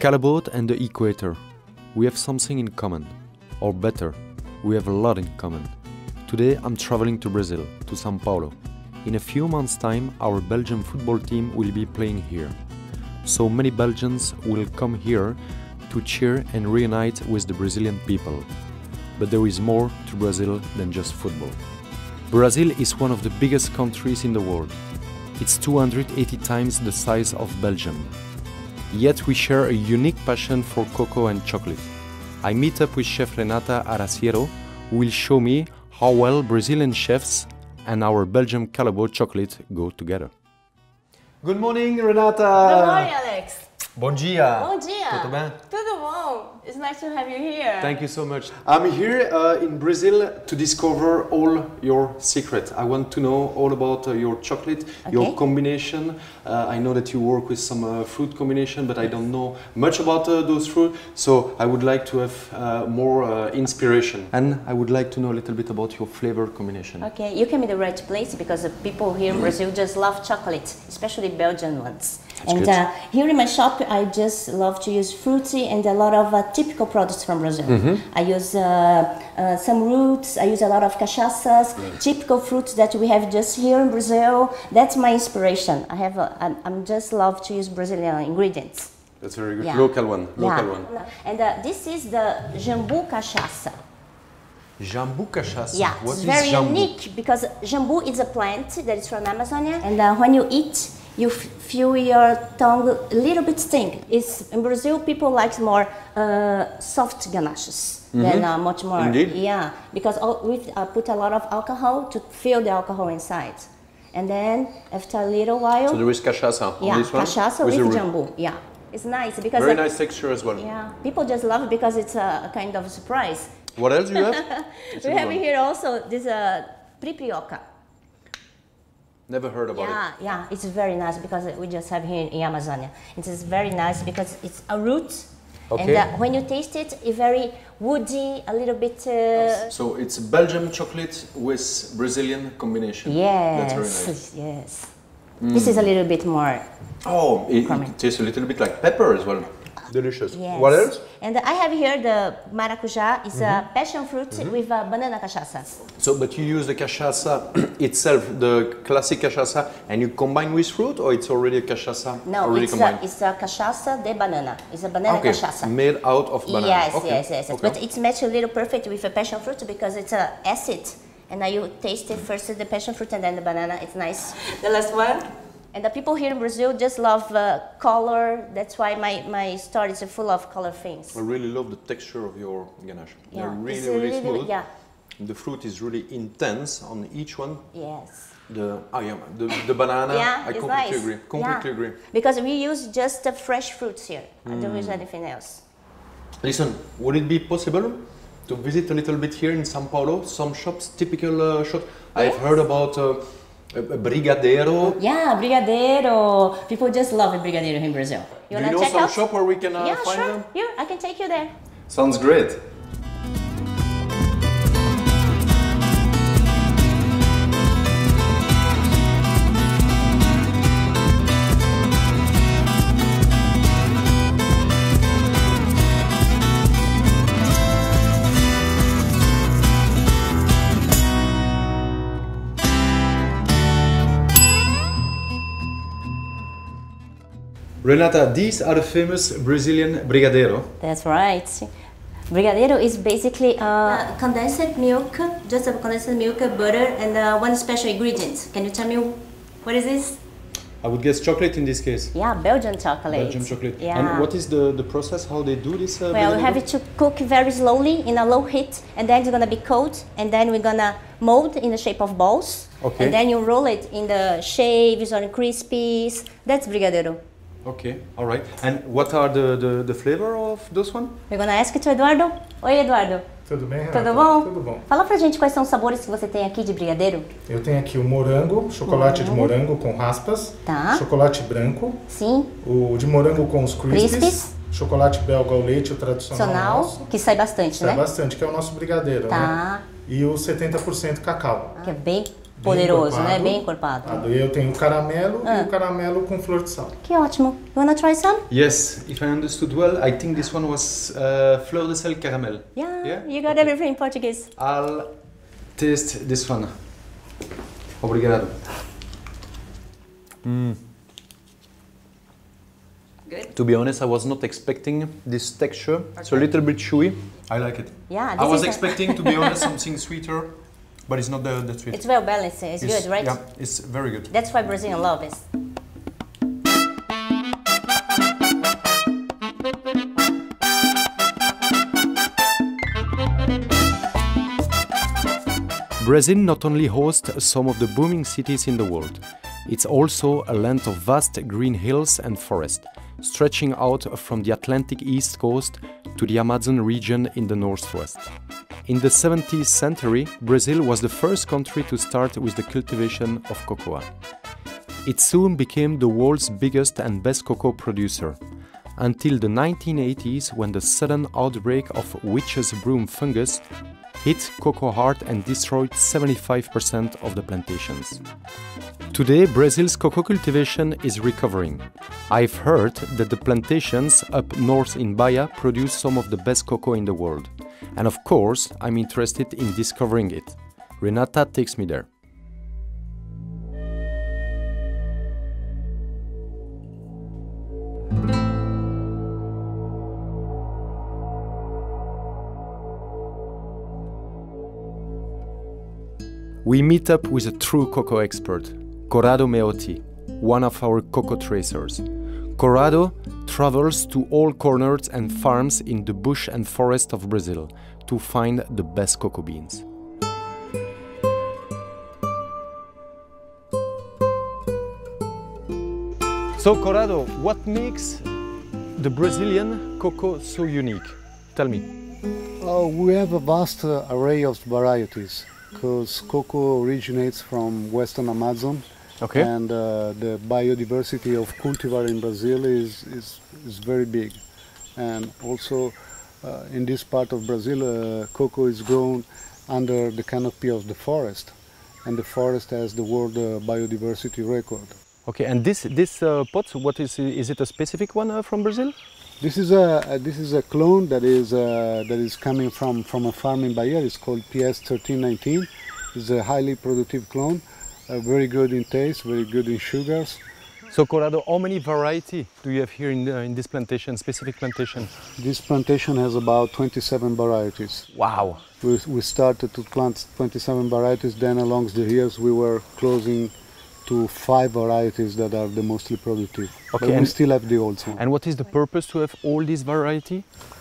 Calabote and the equator. We have something in common. Or better, we have a lot in common. Today I'm traveling to Brazil, to São Paulo. In a few months' time, our Belgian football team will be playing here. So many Belgians will come here to cheer and reunite with the Brazilian people. But there is more to Brazil than just football. Brazil is one of the biggest countries in the world. It's 280 times the size of Belgium. Yet we share a unique passion for cocoa and chocolate. I meet up with Chef Renata Araciero, who will show me how well Brazilian chefs and our Belgian Calabote chocolate go together. Good morning, Renata! Good morning, Alex! Bom dia! Bom dia! Tudo bem? Tudo bom! It's nice to have you here. Thank you so much. I'm here in Brazil to discover all your secrets. I want to know all about your chocolate, your combination. I know that you work with some fruit combination, but I don't know much about those fruits. So I would like to have more inspiration. And I would like to know a little bit about your flavor combination. Okay, you came in the right place because the people here in Brazil just love chocolate, especially Belgian ones. And here in my shop, I just love to use fruity and a lot of typical products from Brazil. I use some roots, I use a lot of cachaças, typical fruits that we have just here in Brazil. That's my inspiration. I'm just love to use Brazilian ingredients. That's very good. Local one. And this is the jambu cachaça. Jambu cachaça. Yeah, what it's is very jambu? unique because jambu is a plant that is from Amazonia, and when you eat, you feel your tongue a little bit sting. In Brazil, people like more soft ganaches than much more. Indeed. Yeah, because we put a lot of alcohol to feel the alcohol inside, and then after a little while. So there is cachaça on this one. Cachaça with jambu. Yeah, it's nice because very nice texture as well. Yeah, people just love it because it's a kind of surprise. What else do you have? We have here also this pripioca. Never heard about it. Yeah, it's very nice because we just have here in Amazonia. It is very nice because it's a root, and when you taste it, it's very woody, a little bit. So it's Belgian chocolate with Brazilian combination. Yes, that's very nice. Yes. This is a little bit more. Oh, it tastes a little bit like pepper as well. Delicious. Yes. What else? And I have here the maracujá. It's a passion fruit with a banana cachaça. So, but you use the cachaça itself, the classic cachaça, and you combine with fruit, or it's already a cachaça? No, already it's a cachaça de banana. It's a banana cachaça. Made out of banana. Yes. But it's matched a little perfect with a passion fruit because it's an acid. And now you taste it first the passion fruit and then the banana. It's nice. The last one. And the people here in Brazil just love color. That's why my store is full of color things. I really love the texture of your ganache. Yeah, they're really smooth. Yeah. The fruit is really intense on each one. Yes. The banana. Yeah, I it's completely nice. agree. Completely agree. Because we use just the fresh fruits here. I don't use anything else. Listen, would it be possible to visit a little bit here in São Paulo? Some shops, typical shops. I've heard about. Brigadeiro. Yeah, brigadeiro. People just love brigadeiro in Brazil. Do you know some shop where we can find sure. them? Here, I can take you there. Sounds great. Renata, these are the famous Brazilian brigadeiro. That's right. Brigadeiro is basically condensed milk, just a condensed milk, butter, and one special ingredient. Can you tell me what is this? I would guess chocolate in this case. Yeah, Belgian chocolate. Belgian chocolate. Yeah. And what is the process, how they do this? Well, we have it to cook very slowly in a low heat, and then it's gonna be cold, and then we're gonna mold in the shape of balls. And then you roll it in the shaves or in crispies. That's brigadeiro. Okay, all right. And what are the flavor of those one? We're gonna ask it to Eduardo. Oi, Eduardo. Tudo bem, Renata? Tudo bom? Tudo bom. Fala pra gente quais são os sabores que você tem aqui de brigadeiro. Eu tenho aqui o morango, chocolate de morango com raspas, chocolate branco, sim, o de morango com os crispies, chocolate belga ao leite, o tradicional nosso, que sai bastante, sai bastante, que é o nosso brigadeiro, né? E o 70% cacau. Que é bem poderoso, né? Bem encorpado. Eu tenho caramelo e o caramelo com flor de sal. Que ótimo. You wanna try some? Yes, if I understood well, I think this one was fleur de sel caramel. Yeah, you got everything in Portuguese. I'll taste this one. Obrigado. Good. To be honest, I was not expecting this texture. It's a little bit chewy. I like it. Yeah, I was expecting, to be honest, something sweeter, but it's not that sweet. It's well balanced. It's good, right? Yeah, it's very good. That's why Brazilians love it. Brazil not only hosts some of the booming cities in the world, it's also a land of vast green hills and forests, stretching out from the Atlantic east coast to the Amazon region in the northwest. In the 17th century, Brazil was the first country to start with the cultivation of cocoa. It soon became the world's biggest and best cocoa producer, until the 1980s when the sudden outbreak of witch's broom fungus hit cocoa hard and destroyed 75% of the plantations. Today, Brazil's cocoa cultivation is recovering. I've heard that the plantations up north in Bahia produce some of the best cocoa in the world. And of course, I'm interested in discovering it. Renata takes me there. We meet up with a true cocoa expert, Corrado Meotti, one of our cocoa tracers. Corrado travels to all corners and farms in the bush and forest of Brazil to find the best cocoa beans. So Corrado, what makes the Brazilian cocoa so unique? Tell me. We have a vast array of varieties, because cocoa originates from Western Amazon, Okay. and the biodiversity of cultivar in Brazil is very big. And also in this part of Brazil, cocoa is grown under the canopy of the forest, and the forest has the world biodiversity record. Okay, and this pot, what is it a specific one from Brazil? This is a clone that is coming from a farm in Bahia. It's called PS 1319. It's a highly productive clone, very good in taste, very good in sugars. So Corrado, how many variety do you have here in this plantation, specific plantation? This plantation has about 27 varieties. Wow. We started to plant 27 varieties, then along the years we were closing to 5 varieties that are the mostly productive. Okay, but we still have the old one. And what is the purpose to have all this variety?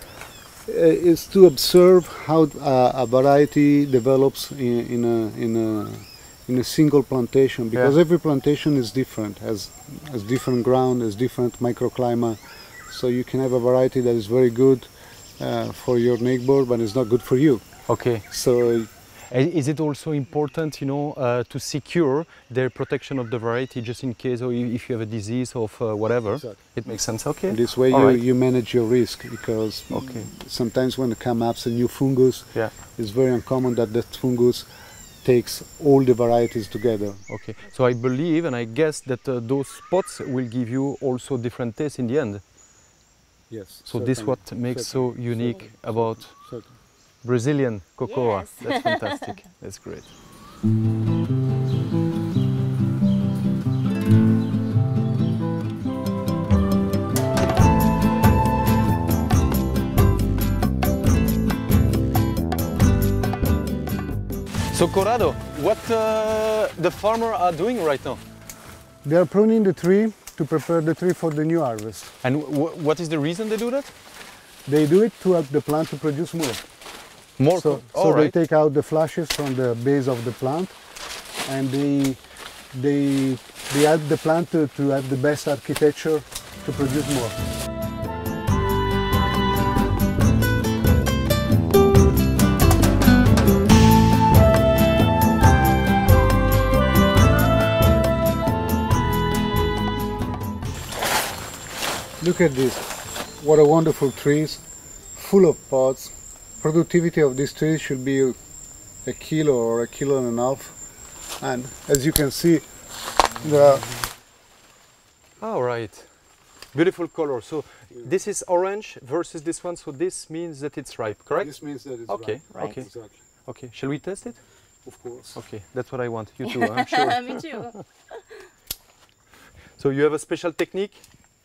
Is to observe how a variety develops in a single plantation, because every plantation is different, has different ground, has different microclimate. So you can have a variety that is very good for your neighbor, but it's not good for you. Okay. So is it also important, to secure the protection of the variety just in case, or if you have a disease of whatever? Exactly. It makes sense. Okay. This way you manage your risk, because sometimes when it comes up a new fungus, it's very uncommon that fungus takes all the varieties together. Okay. So I believe and I guess that those spots will give you also different tastes in the end. Yes. So this is what makes so unique about Brazilian cocoa. Yes. That's fantastic. That's great. So Corrado, what the farmers are doing right now? They are pruning the tree to prepare the tree for the new harvest. And what is the reason they do that? They do it to help the plant to produce more. More. So they take out the flashes from the base of the plant, and they help the plant to have the best architecture to produce more. Look at this, what a wonderful trees, full of pods. Productivity of these trees should be a kilo or a kilo and a half. And as you can see, the Oh, right. Beautiful color. So this is orange versus this one. So this means that it's ripe, correct? this means that it's Okay, Right. okay, Exactly. okay. Shall we test it? Of course. Okay, that's what I want. You too, I'm sure. Me too. So you have a special technique?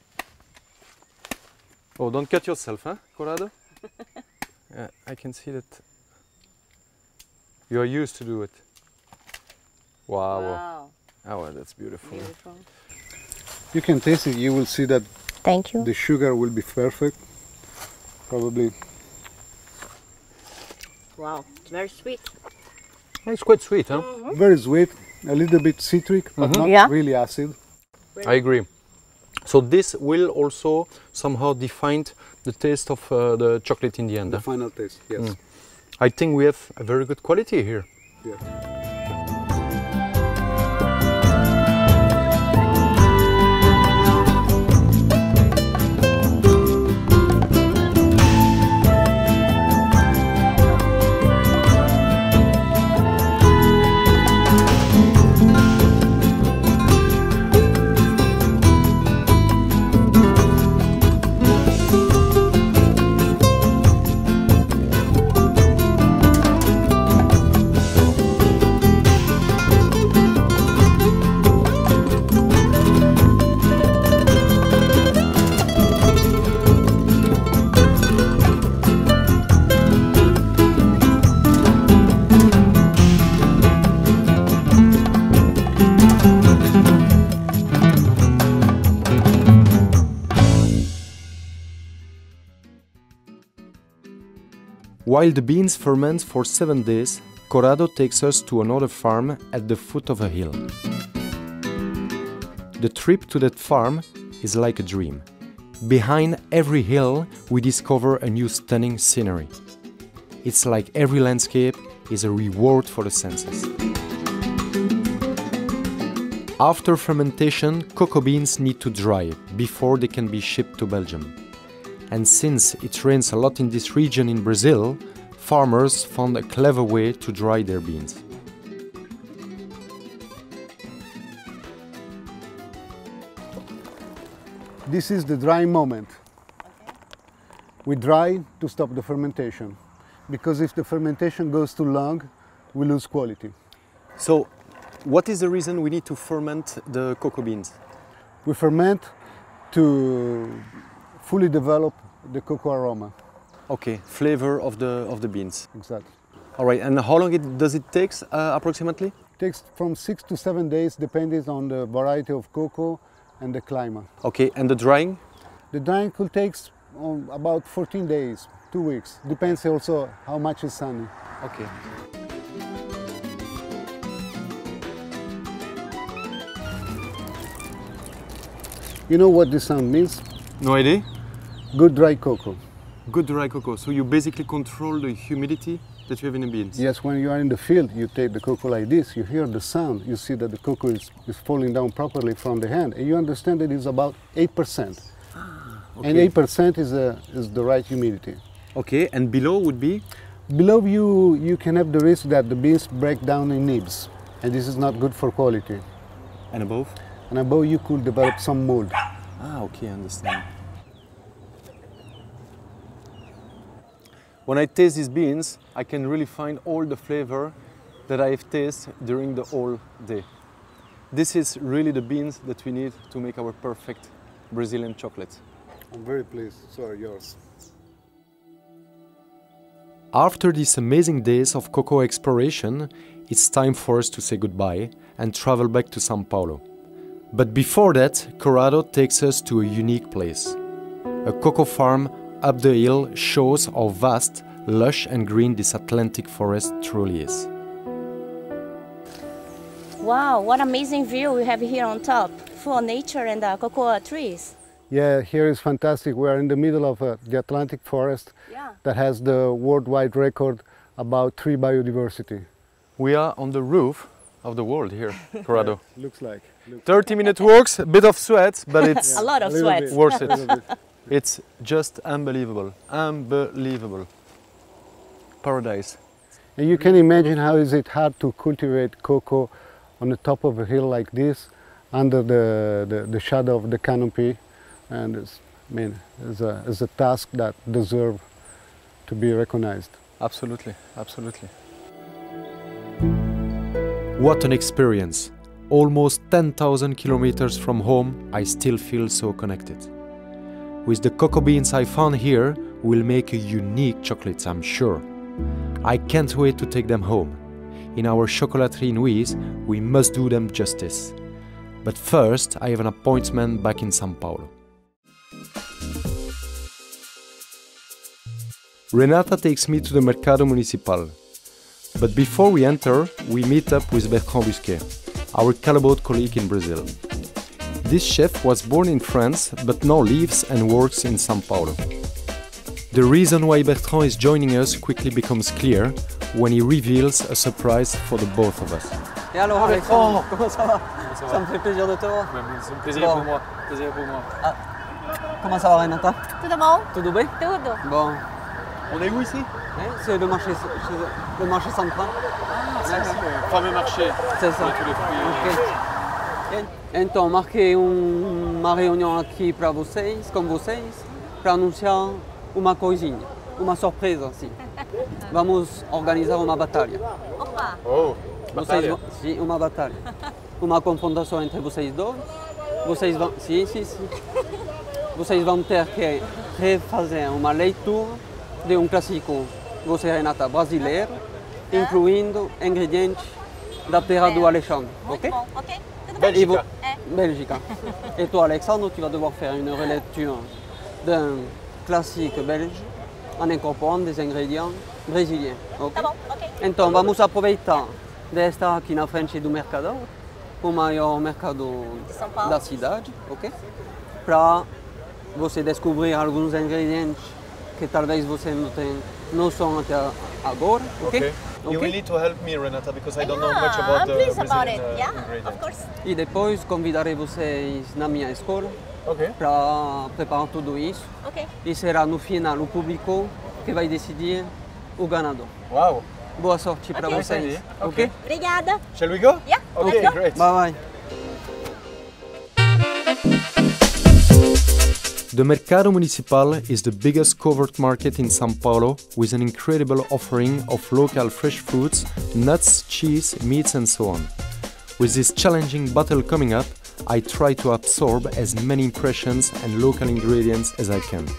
Oh, don't cut yourself, huh, Corrado? Yeah, I can see that you are used to do it. Wow. Wow. Oh, well, that's beautiful. Beautiful. You can taste it. You will see that Thank you. the sugar will be perfect. Probably. Wow, it's very sweet. Oh, it's quite sweet, huh? Very sweet, a little bit citric, but not Yeah. really acid. I agree. So this will also somehow define the taste of the chocolate in the end. The Huh? final taste, yes. I think we have a very good quality here. Yeah. While the beans ferment for 7 days, Corrado takes us to another farm at the foot of a hill. The trip to that farm is like a dream. Behind every hill, we discover a new stunning scenery. It's like every landscape is a reward for the senses. After fermentation, cocoa beans need to dry before they can be shipped to Belgium. And since it rains a lot in this region in Brazil, farmers found a clever way to dry their beans. This is the drying moment. We dry to stop the fermentation, because if the fermentation goes too long, we lose quality. So, what is the reason we need to ferment the cocoa beans? We ferment to fully develop the cocoa aroma. Okay, flavor of the beans. Exactly. All right, and how long does it take approximately? It takes from 6 to 7 days, depending on the variety of cocoa and the climate. Okay, and the drying? The drying could take about 14 days, 2 weeks. Depends also how much is sunny. Okay. You know what this sound means? No idea? Good dry cocoa. Good dry cocoa. So you basically control the humidity that you have in the beans? Yes, when you are in the field, you take the cocoa like this, you hear the sound, you see that the cocoa is falling down properly from the hand, and you understand that it's about 8%. Okay. And 8% is the right humidity. Okay, and below would be? Below you can have the risk that the beans break down in nibs, and this is not good for quality. And above? And above you could develop some mold. Ah, okay, I understand. When I taste these beans, I can really find all the flavor that I have tasted during the whole day. This is really the beans that we need to make our perfect Brazilian chocolate. I'm very pleased. So are yours. After these amazing days of cocoa exploration, it's time for us to say goodbye and travel back to São Paulo. But before that, Corrado takes us to a unique place. A cocoa farm up the hill shows how vast, lush and green this Atlantic forest truly is. Wow, what amazing view we have here on top, full of nature and cocoa trees. Yeah, here is fantastic. We are in the middle of the Atlantic forest that has the worldwide record about tree biodiversity. We are on the roof of the world here, Corrado. Looks like. 30-minute walks, a bit of sweat, but it's A lot of sweat. worth it. It's just unbelievable, unbelievable. Paradise. And you can imagine how is it hard to cultivate cocoa on the top of a hill like this, under the shadow of the canopy, and it's, I mean, it's a task that deserves to be recognized. Absolutely, absolutely. What an experience! Almost 10,000 kilometers from home, I still feel so connected. With the cocoa beans I found here, we'll make a unique chocolate, I'm sure. I can't wait to take them home. In our Chocolaterie Nuise, we must do them justice. But first, I have an appointment back in São Paulo. Renata takes me to the Mercado Municipal. But before we enter, we meet up with Bertrand Busquet, our Callebaut colleague in Brazil. This chef was born in France, but now lives and works in São Paulo. The reason why Bertrand is joining us quickly becomes clear when he reveals a surprise for the both of us. Et alors Alexandre, comment ça va? Ça me fait plaisir de te voir. C'est un plaisir pour moi. Plaisir pour moi. Ah, comment ça va Renata? Tudo bom? Tudo bem? Tudo. Bon. On est où ici? C'est le marché central. C'est le fameux marché. C'est ça. Tous les fruits. Ok. Então, marquei uma reunião aqui para vocês, com vocês, para anunciar uma coisinha, uma surpresa assim. Vamos organizar uma batalha. Opa! Oh, batalha. Sim, uma batalha. Uma confrontação entre vocês dois. Vocês vão, sim. Vocês vão ter que refazer uma leitura de um clássico, você Renata, brasileiro, incluindo ingredientes da terra do Alexandre. Muito Ok? bom, ok? Tudo bem? Bélgica. Belgique. Et toi, Alexandre, tu vas devoir faire une relecture d'un classique belge en incorporando des ingrédients brésiliens. Ok? Tá bom, ok. Então, vamos aproveitar de estar aqui na frente do Mercadão, o maior mercado De São Paulo. da cidade, ok? Para você descobrir alguns ingredientes que talvez você não tenha noção até agora, ok? Okay. You will need to help me, Renata, because I don't know much about I'm the pleased about Brazilian it. Yeah, ingredients. of course. E depois convidarei vocês na minha escola Okay. para preparar tudo isso. Ok. E será no final o público que vai decidir o ganador. Wow. Boa sorte para Ok. vocês, Ok. ok? Obrigada. Shall we go? Yeah, Okay, let's go. great. Bye bye. The Mercado Municipal is the biggest covered market in São Paulo with an incredible offering of local fresh fruits, nuts, cheese, meats and so on. With this challenging battle coming up, I try to absorb as many impressions and local ingredients as I can.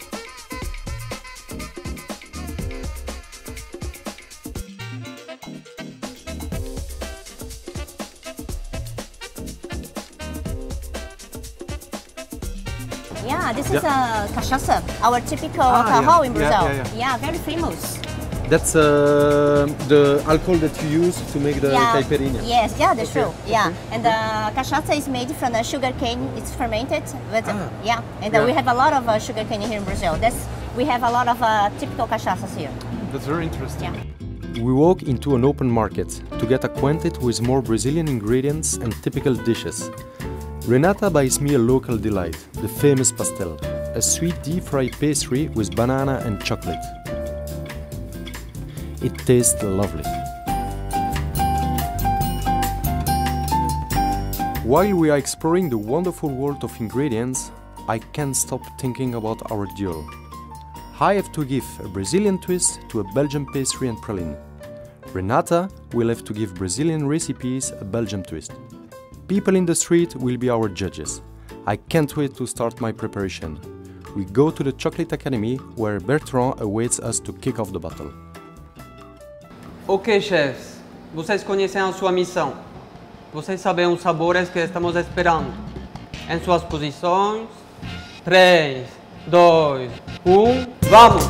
Yeah, this is a cachaça, our typical alcohol in Brazil. Yeah, very famous. That's the alcohol that you use to make the caipirinha. Yes, yeah, that's true. Yeah, and the cachaça is made from the sugar cane. It's fermented. But, yeah, and we have a lot of sugar cane here in Brazil. We have a lot of typical cachaças here. That's very interesting. Yeah. We walk into an open market to get acquainted with more Brazilian ingredients and typical dishes. Renata buys me a local delight, the famous pastel, a sweet deep-fried pastry with banana and chocolate. It tastes lovely. While we are exploring the wonderful world of ingredients, I can't stop thinking about our duel. I have to give a Brazilian twist to a Belgian pastry and praline. Renata will have to give Brazilian recipes a Belgian twist. People in the street will be our judges. I can't wait to start my preparation. We go to the Chocolate Academy where Bertrand awaits us to kick off the battle. Ok, chefs, vocês conhecem a sua missão. Vocês sabem os sabores que estamos esperando. Em suas posições, 3, 2, 1, vamos!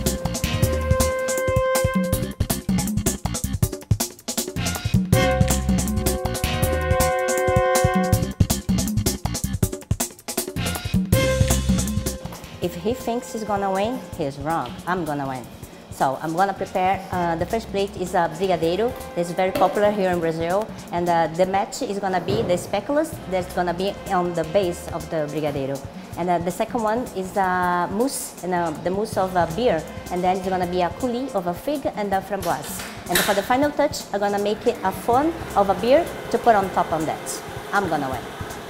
If he thinks he's gonna win, he's wrong. I'm gonna win. So I'm gonna prepare, the first plate is a brigadeiro. That's very popular here in Brazil. And the match is gonna be the speculoos that's gonna be on the base of the brigadeiro. And the second one is mousse, and the mousse of beer. And then it's gonna be a coulis of a fig and a framboise. And for the final touch, I'm gonna make it a fun of a beer to put on top of that. I'm gonna win.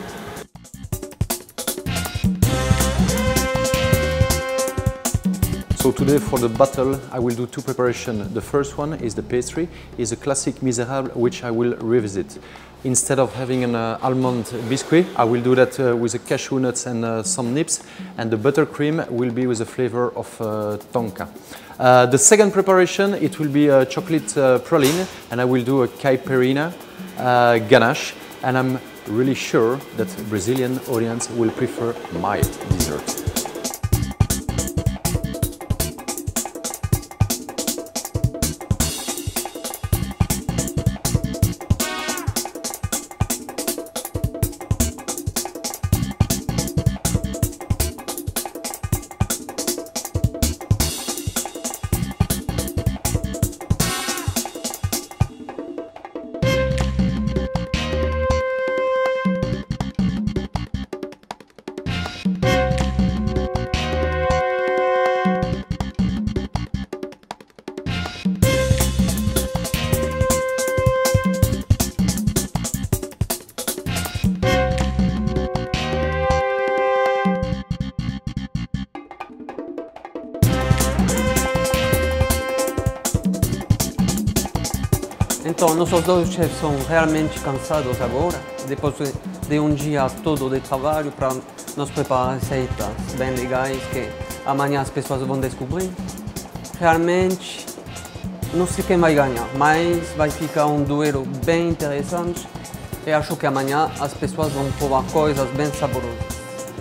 So today for the battle I will do two preparations. The first one is the pastry, is a classic misérable which I will revisit. Instead of having an almond biscuit, I will do that with the cashew nuts and some nips, and the buttercream will be with the flavor of tonka. The second preparation, it will be a chocolate praline, and I will do a caipirinha ganache, and I'm really sure that Brazilian audience will prefer my dessert. Então, nossos dois chefs são realmente cansados agora, depois de um dia todo de trabalho para nos preparar receitas bem legais que amanhã as pessoas vão descobrir. Realmente, não sei quem vai ganhar, mas vai ficar um duelo bem interessante e acho que amanhã as pessoas vão provar coisas bem saborosas.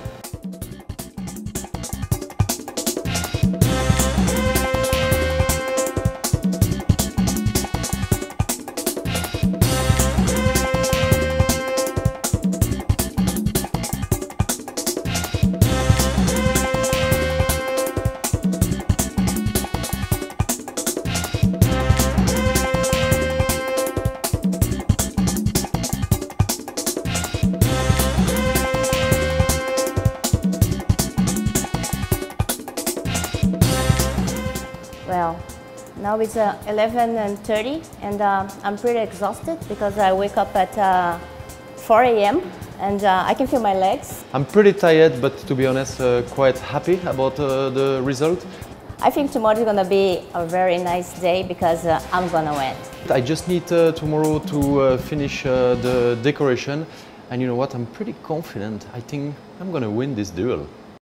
Well, now it's 11:30 and I'm pretty exhausted because I wake up at 4 a.m. and I can feel my legs. I'm pretty tired, but to be honest, quite happy about the result. I think tomorrow is gonna be a very nice day because I'm gonna win. I just need tomorrow to finish the decoration, and you know what, I'm pretty confident. I think I'm gonna win this duel.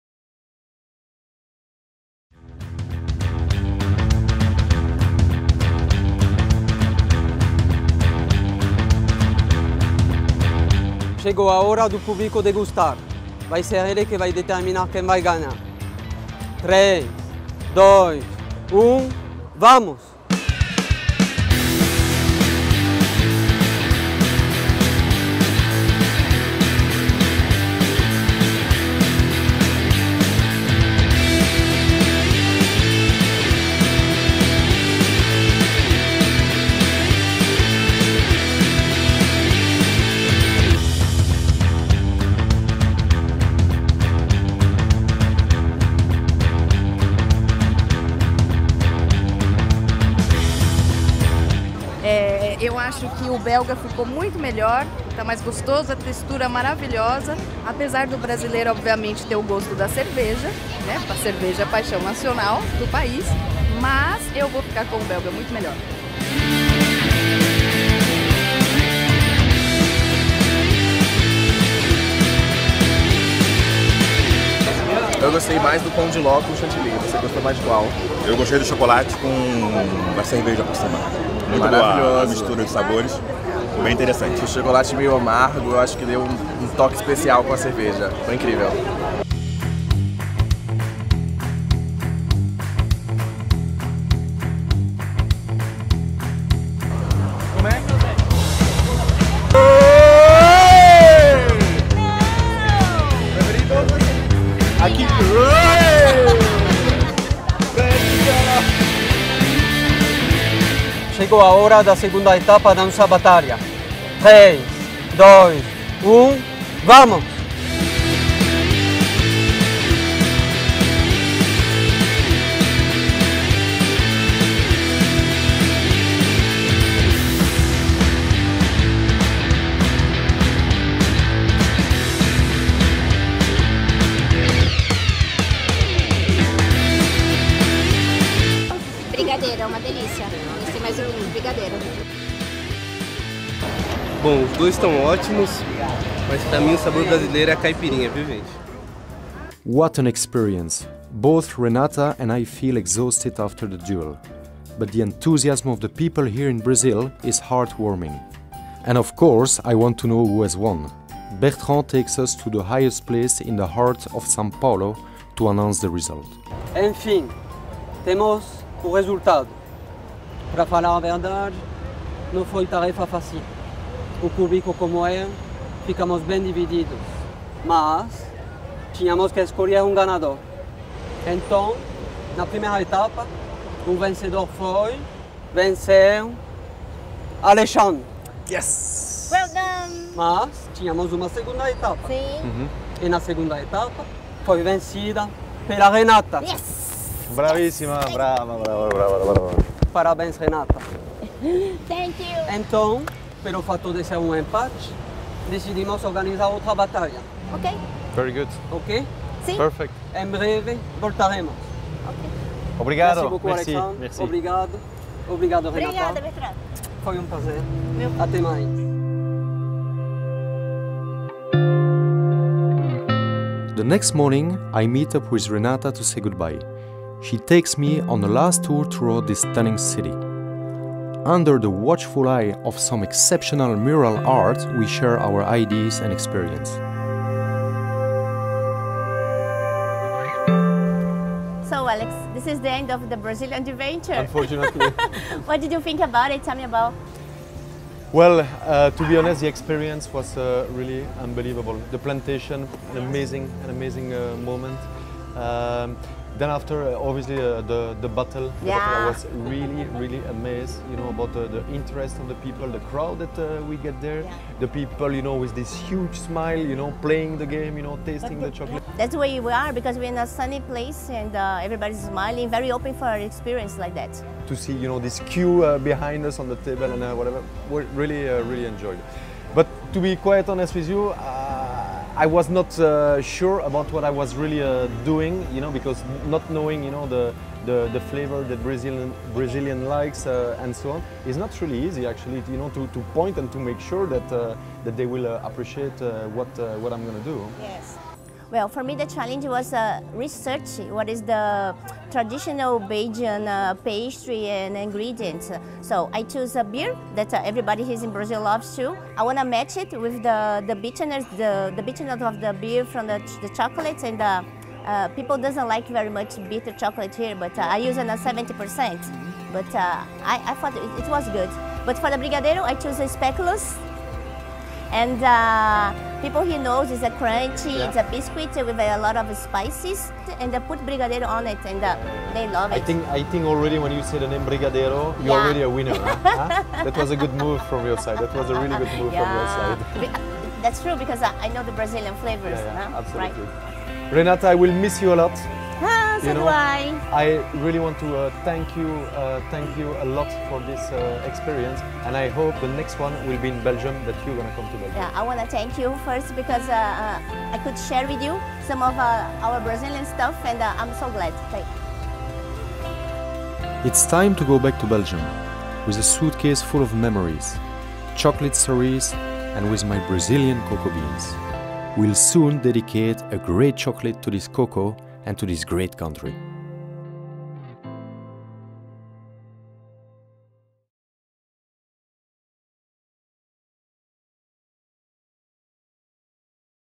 Chegou a hora do público degustar. Vai ser ele que vai determinar quem vai ganhar. 3, 2, 1, vamos! Eu acho que o belga ficou muito melhor, está mais gostoso, a textura maravilhosa, apesar do brasileiro obviamente ter o gosto da cerveja, né? A cerveja é a paixão nacional do país, mas eu vou ficar com o belga muito melhor. Eu gostei mais do pão de ló com chantilly. Você gostou mais de qual? Eu gostei do chocolate com a cerveja por cima. Muito boa a mistura de sabores. Bem interessante. O chocolate meio amargo, eu acho que deu um toque especial com a cerveja. Foi incrível. Como é? Aqui. Chegou a hora da segunda etapa da nossa batalha. 3, 2, 1, vamos! Bom, os dois estão ótimos, mas para mim o sabor brasileiro é a caipirinha, viu, gente? What an experience! Both Renata and I feel exhausted after the duel. But the enthusiasm of the people here in Brazil is heartwarming. And of course, I want to know who has won. Bertrand takes us to the highest place in the heart of São Paulo to announce the result. Enfim, temos o resultado. Para falar a verdade, não foi tarefa fácil. O público como é, ficamos bem divididos. Mas tínhamos que escolher um ganador. Então, na primeira etapa, o vencedor foi... Venceu... Alexandre. Yes! Well done! Mas tínhamos uma segunda etapa. Sim. E na segunda etapa foi vencida pela Renata. Yes! Bravíssima, brava. Parabéns, Renata. Thank you! Então, pelo fato de ser um empate, decidimos organizar outra batalha. Ok? Very good. Ok? Sim. Perfect. Em breve voltaremos. Obrigado. Merci beaucoup, Merci. Alexandre. Merci. Obrigado. Obrigado, Renata. Obrigada, Bertrand. Foi um prazer. Até mais. The next morning, I meet up with Renata to say goodbye. She takes me on the last tour throughout this stunning city. Under the watchful eye of some exceptional mural art, we share our ideas and experience. So, Alex, this is the end of the Brazilian adventure. Unfortunately. What did you think about it? Tell me about. Well, to be honest, the experience was really unbelievable. The plantation, an amazing moment. Then after, obviously, the battle. I was really amazed, about the interest of the people, the crowd that we get there, the people, with this huge smile, playing the game, tasting the chocolate. That's where we are, because we're in a sunny place and everybody's smiling, very open for an experience like that. To see, this queue behind us on the table and whatever, we really enjoyed it. But to be quite honest with you, I was not sure about what I was really doing, because not knowing, the flavor that Brazilian likes and so on, is not really easy actually, to point and to make sure that that they will appreciate what I'm going to do. Yes. Well, for me the challenge was research what is the traditional Belgian pastry and ingredients. So I choose a beer that everybody here in Brazil loves too. I want to match it with the bitterness, the bitterness of the beer from the chocolate, and people doesn't like very much bitter chocolate here, but I use it at 70%. But I thought it was good. But for the brigadeiro, I choose a speculoos. And people here knows it's a crunchy, it's a biscuit with a lot of spices, and they put brigadeiro on it, and they love it. I think already when you say the name brigadeiro, you're already a winner. Huh? That was a good move from your side. That was a really good move from your side. That's true, because I know the Brazilian flavors. Absolutely. Right? Renata, I will miss you a lot. So do I. I really want to thank you a lot for this experience, and I hope the next one will be in Belgium, that you're gonna come to Belgium. Yeah, I want to thank you first because I could share with you some of our Brazilian stuff, and I'm so glad. It's time to go back to Belgium with a suitcase full of memories, chocolate stories, and with my Brazilian cocoa beans. We'll soon dedicate a great chocolate to this cocoa and to this great country.